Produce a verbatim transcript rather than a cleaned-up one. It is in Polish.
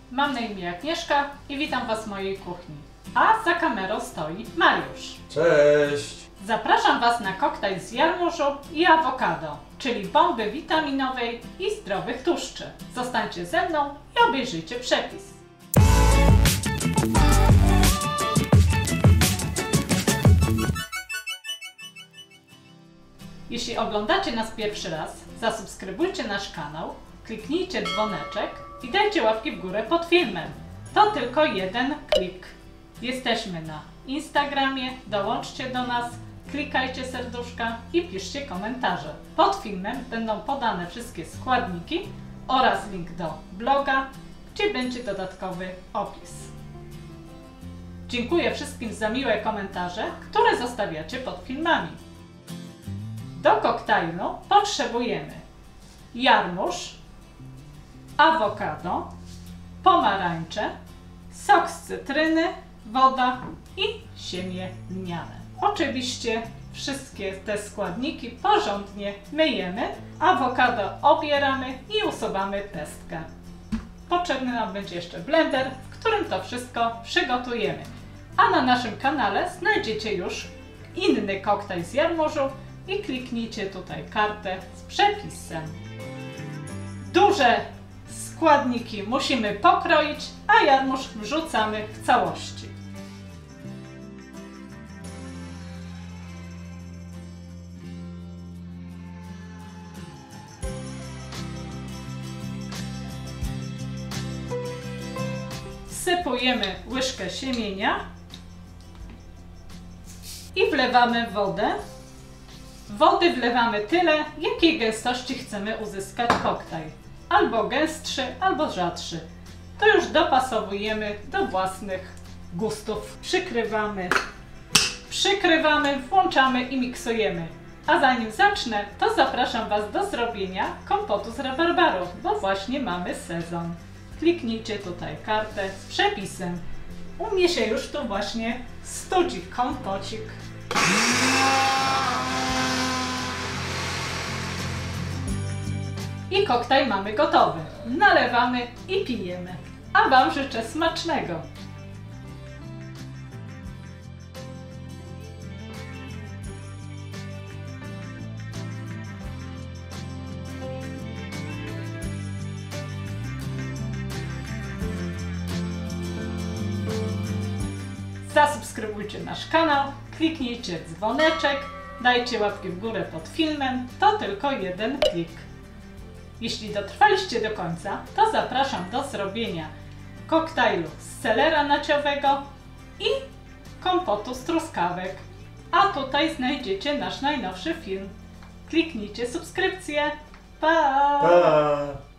mam na imię Agnieszka i witam Was w mojej kuchni. A za kamerą stoi Mariusz. Cześć! Zapraszam Was na koktajl z jarmużu i awokado, czyli bomby witaminowej i zdrowych tłuszczy. Zostańcie ze mną i obejrzyjcie przepis. Jeśli oglądacie nas pierwszy raz, zasubskrybujcie nasz kanał, kliknijcie dzwoneczek i dajcie łapki w górę pod filmem. To tylko jeden klik. Jesteśmy na Instagramie, dołączcie do nas, klikajcie serduszka i piszcie komentarze. Pod filmem będą podane wszystkie składniki oraz link do bloga, gdzie będzie dodatkowy opis. Dziękuję wszystkim za miłe komentarze, które zostawiacie pod filmami. Do koktajlu potrzebujemy jarmuż, awokado, pomarańcze, sok z cytryny, woda i siemię lniane. Oczywiście wszystkie te składniki porządnie myjemy, awokado obieramy i usuwamy pestkę. Potrzebny nam będzie jeszcze blender, w którym to wszystko przygotujemy. A na naszym kanale znajdziecie już inny koktajl z jarmużu i kliknijcie tutaj kartę z przepisem. Duże składniki musimy pokroić, a jarmuż wrzucamy w całości. Wsypujemy łyżkę siemienia i wlewamy wodę. Wody wlewamy tyle, jakiej gęstości chcemy uzyskać koktajl. Albo gęstszy, albo rzadszy. To już dopasowujemy do własnych gustów. Przykrywamy, przykrywamy, włączamy i miksujemy. A zanim zacznę, to zapraszam Was do zrobienia kompotu z rabarbaru, bo właśnie mamy sezon. Kliknijcie tutaj kartę z przepisem. U mnie się już tu właśnie studzi kompocik. I koktajl mamy gotowy. Nalewamy i pijemy. A Wam życzę smacznego! Zasubskrybujcie nasz kanał, kliknijcie dzwoneczek, dajcie łapki w górę pod filmem. To tylko jeden klik. Jeśli dotrwaliście do końca, to zapraszam do zrobienia koktajlu z selera naciowego i kompotu z truskawek. A tutaj znajdziecie nasz najnowszy film. Kliknijcie subskrypcję. Pa! Pa!